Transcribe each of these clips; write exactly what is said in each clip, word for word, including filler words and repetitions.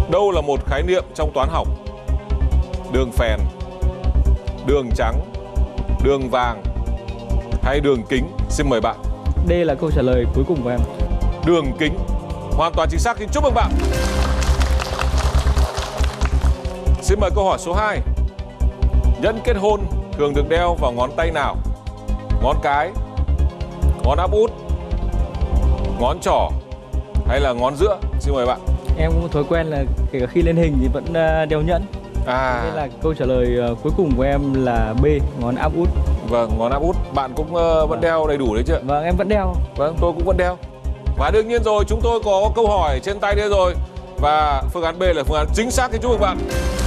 Đâu là một khái niệm trong toán học? Đường phèn, đường trắng, đường vàng hay đường kính? Xin mời bạn. D là câu trả lời cuối cùng của em. Đường kính. Hoàn toàn chính xác, xin chúc mừng bạn. Xin mời câu hỏi số hai. Nhẫn kết hôn thường được đeo vào ngón tay nào? Ngón cái, ngón áp út, ngón trỏ hay là ngón giữa? Xin mời bạn. Em có một thói quen là kể cả khi lên hình thì vẫn đeo nhẫn. À. Nên là câu trả lời cuối cùng của em là B, ngón áp út. Vâng, ngón áp út. Bạn cũng uh, vẫn vâng. đeo đầy đủ đấy chứ? Vâng, em vẫn đeo. Vâng, tôi cũng vẫn đeo. Và đương nhiên rồi, chúng tôi có câu hỏi trên tay đây rồi. Và phương án B là phương án chính xác, thì chúc mừng bạn.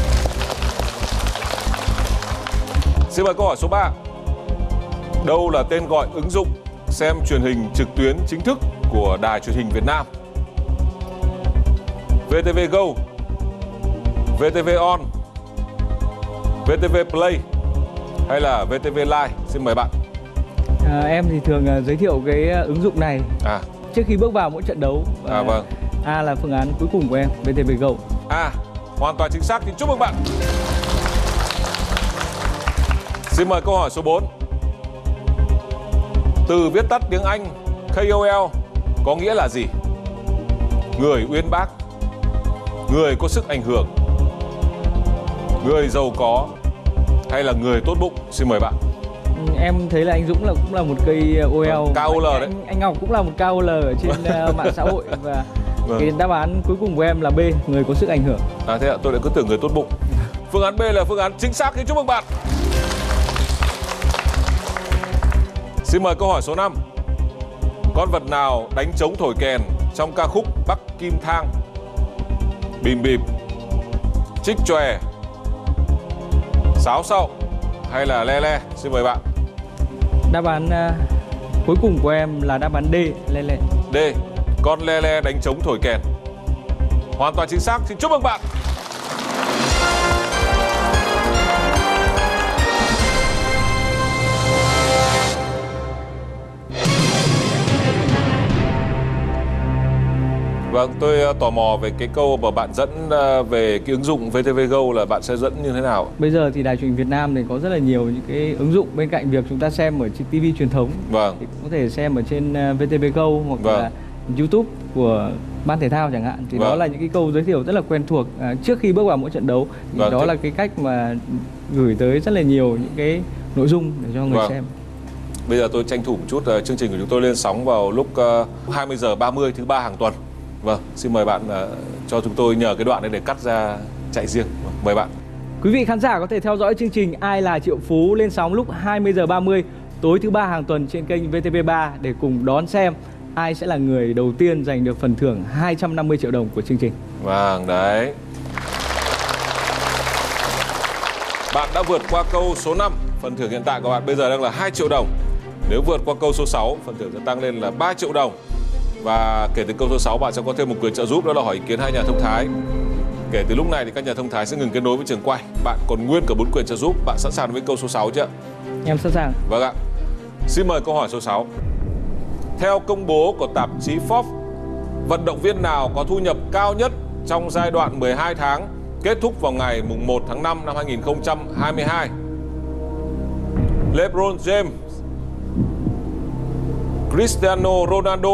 Xin mời câu hỏi số ba. Đâu là tên gọi ứng dụng xem truyền hình trực tuyến chính thức của Đài Truyền hình Việt Nam? vê tê vê Go, vê tê vê On, vê tê vê Play hay là vê tê vê Live? Xin mời bạn. À, em thì thường uh, giới thiệu cái uh, ứng dụng này à. trước khi bước vào mỗi trận đấu. À, vâng. A là phương án cuối cùng của em, vê tê vê Go. À, hoàn toàn chính xác, thì chúc mừng bạn. Xin mời câu hỏi số bốn. Từ viết tắt tiếng Anh K O L có nghĩa là gì? Người uyên bác, người có sức ảnh hưởng, người giàu có hay là người tốt bụng? Xin mời bạn. Em thấy là anh Dũng là cũng là một cây O L. K O L đấy. Anh, anh Ngọc cũng là một K O L ở trên uh, mạng xã hội. Và vâng. Cái đáp án cuối cùng của em là B, người có sức ảnh hưởng. À thế ạ, tôi lại cứ tưởng người tốt bụng. Phương án B là phương án chính xác, thì chúc mừng bạn. Xin mời câu hỏi số năm. Con vật nào đánh trống thổi kèn trong ca khúc Bắc Kim Thang? Bìm bịp, chích chòe, sáo sậu hay là le le? Xin mời bạn. Đáp án uh, cuối cùng của em là đáp án D, le le. D, con le le đánh trống thổi kèn. Hoàn toàn chính xác, xin chúc mừng bạn. Vâng, tôi tò mò về cái câu mà bạn dẫn về cái ứng dụng vê tê vê Go là bạn sẽ dẫn như thế nào? Bây giờ thì Đài Truyền hình Việt Nam thì có rất là nhiều những cái ứng dụng bên cạnh việc chúng ta xem ở trên ti vi truyền thống. Vâng. Thì cũng có thể xem ở trên vê tê vê Go hoặc vâng. là YouTube của Ban Thể thao chẳng hạn. Thì vâng. đó là những cái câu giới thiệu rất là quen thuộc à, trước khi bước vào mỗi trận đấu. Thì vâng, đó thì... là cái cách mà gửi tới rất là nhiều những cái nội dung để cho người vâng. xem. Bây giờ tôi tranh thủ một chút, uh, chương trình của chúng tôi lên sóng vào lúc uh, hai mươi giờ ba mươi thứ ba hàng tuần. Vâng, xin mời bạn uh, cho chúng tôi nhờ cái đoạn này để cắt ra chạy riêng. Vâng, mời bạn. Quý vị khán giả có thể theo dõi chương trình Ai là Triệu Phú lên sóng lúc hai mươi giờ ba mươi tối thứ ba hàng tuần trên kênh vê tê vê ba để cùng đón xem ai sẽ là người đầu tiên giành được phần thưởng hai trăm năm mươi triệu đồng của chương trình. Vâng, đấy. Bạn đã vượt qua câu số năm, phần thưởng hiện tại của bạn bây giờ đang là hai triệu đồng. Nếu vượt qua câu số sáu, phần thưởng sẽ tăng lên là ba triệu đồng. Và kể từ câu số sáu, bạn sẽ có thêm một quyền trợ giúp, đó là hỏi ý kiến hai nhà thông thái. Kể từ lúc này thì các nhà thông thái sẽ ngừng kết nối với trường quay. Bạn còn nguyên cả bốn quyền trợ giúp. Bạn sẵn sàng với câu số sáu chưa? Em sẵn sàng. Vâng ạ. Xin mời câu hỏi số sáu. Theo công bố của tạp chí Forbes, vận động viên nào có thu nhập cao nhất trong giai đoạn mười hai tháng kết thúc vào ngày mùng một tháng năm năm hai nghìn không trăm hai mươi hai? LeBron James, Cristiano Ronaldo,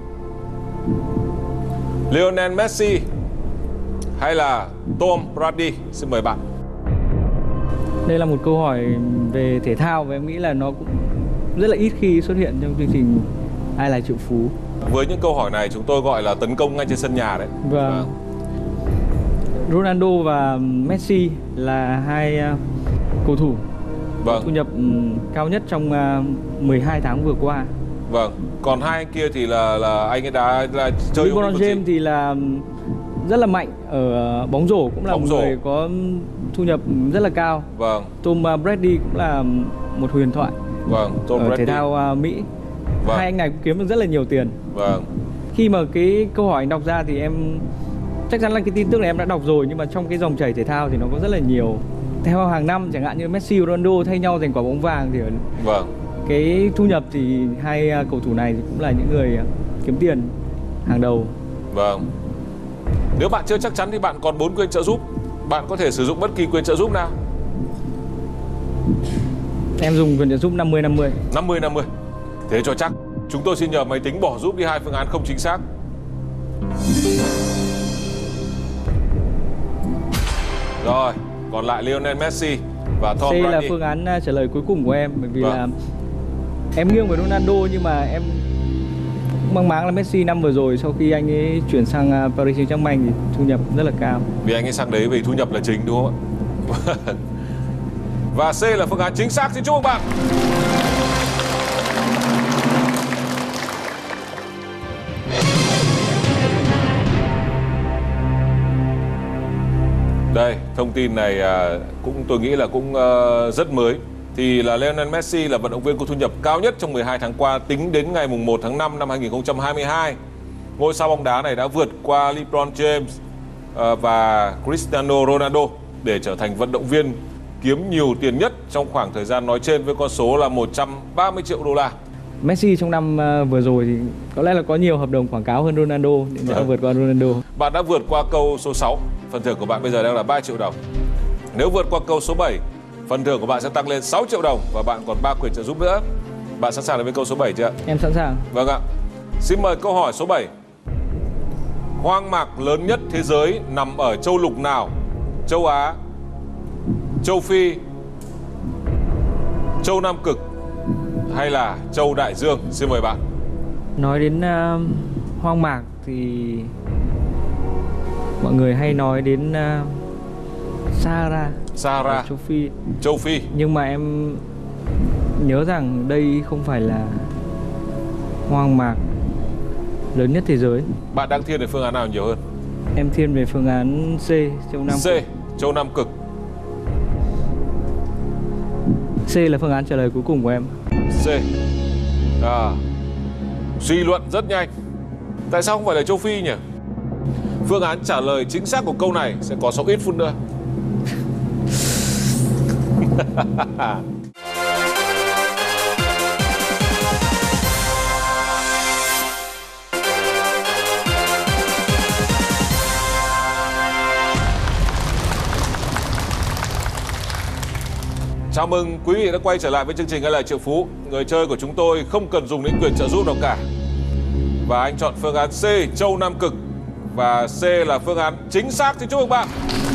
Lionel Messi hay là Tom Brady? Xin mời bạn. Đây là một câu hỏi về thể thao và em nghĩ là nó cũng rất là ít khi xuất hiện trong chương trình Ai là Triệu Phú. Với những câu hỏi này chúng tôi gọi là tấn công ngay trên sân nhà đấy. Vâng. Vâng. Ronaldo và Messi là hai uh, cầu thủ vâng. thu nhập um, cao nhất trong uh, mười hai tháng vừa qua. Vâng. Còn hai anh kia thì là là anh ấy đã là chơi LeBron James thì là rất là mạnh ở bóng rổ, cũng là bóng một rổ. người có thu nhập rất là cao. Vâng. Tom Brady cũng là một huyền thoại. Vâng. Tom ở Brady. thể thao uh, Mỹ. Vâng. Hai anh này cũng kiếm được rất là nhiều tiền. Vâng. Khi mà cái câu hỏi anh đọc ra thì em chắc chắn là cái tin tức này em đã đọc rồi, nhưng mà trong cái dòng chảy thể thao thì nó có rất là nhiều. Theo hàng năm chẳng hạn như Messi, Ronaldo thay nhau giành quả bóng vàng thì vâng. cái thu nhập thì hai cầu thủ này cũng là những người kiếm tiền hàng đầu. Vâng. Nếu bạn chưa chắc chắn thì bạn còn bốn quyền trợ giúp. Bạn có thể sử dụng bất kỳ quyền trợ giúp nào. Em dùng quyền trợ giúp năm mươi năm mươi. năm mươi năm mươi. Thế cho chắc, chúng tôi xin nhờ máy tính bỏ giúp đi hai phương án không chính xác. Rồi, còn lại Lionel Messi và Tom C Brady. là phương án uh, trả lời cuối cùng của em, bởi vì Vâng. là em nghiêng với Ronaldo, nhưng mà em cũng mang máng là Messi năm vừa rồi sau khi anh ấy chuyển sang uh, Paris Saint-Germain thì thu nhập rất là cao. Vì anh ấy sang đấy vì thu nhập là chính, đúng không ạ? Và C là phương án chính xác. Xin chúc mừng bạn. Đây, thông tin này à, cũng tôi nghĩ là cũng uh, rất mới. Thì là Lionel Messi là vận động viên có thu nhập cao nhất trong mười hai tháng qua tính đến ngày mùng một tháng năm năm hai nghìn không trăm hai mươi hai. Ngôi sao bóng đá này đã vượt qua LeBron James uh, và Cristiano Ronaldo để trở thành vận động viên kiếm nhiều tiền nhất trong khoảng thời gian nói trên với con số là một trăm ba mươi triệu đô la. Messi trong năm uh, vừa rồi thì có lẽ là có nhiều hợp đồng quảng cáo hơn Ronaldo để đã vượt qua Ronaldo. Bạn đã vượt qua câu số sáu. Phần thưởng của bạn bây giờ đang là ba triệu đồng. Nếu vượt qua câu số bảy, phần thưởng của bạn sẽ tăng lên sáu triệu đồng và bạn còn ba quyền trợ giúp nữa. Bạn sẵn sàng đến với câu số bảy chưa? Em sẵn sàng. Vâng ạ. Xin mời câu hỏi số bảy. Hoang mạc lớn nhất thế giới nằm ở châu lục nào? Châu Á, châu Phi, châu Nam Cực hay là châu Đại Dương? Xin mời bạn. Nói đến uh, hoang mạc thì mọi người hay nói đến uh, Sahara, Sahara, ở châu Phi. châu Phi. Nhưng mà em nhớ rằng đây không phải là hoang mạc lớn nhất thế giới. Bạn đang thiên về phương án nào nhiều hơn? Em thiên về phương án C, châu Nam C, Cực. châu Nam Cực. C là phương án trả lời cuối cùng của em. C. À, suy luận rất nhanh. Tại sao không phải là châu Phi nhỉ? Phương án trả lời chính xác của câu này sẽ có sau ít phút nữa. Chào mừng quý vị đã quay trở lại với chương trình Ai Là Triệu Phú. Người chơi của chúng tôi không cần dùng đến quyền trợ giúp nào cả. Và anh chọn phương án C, châu Nam Cực. Và C là phương án chính xác. Thì chúc mừng bạn.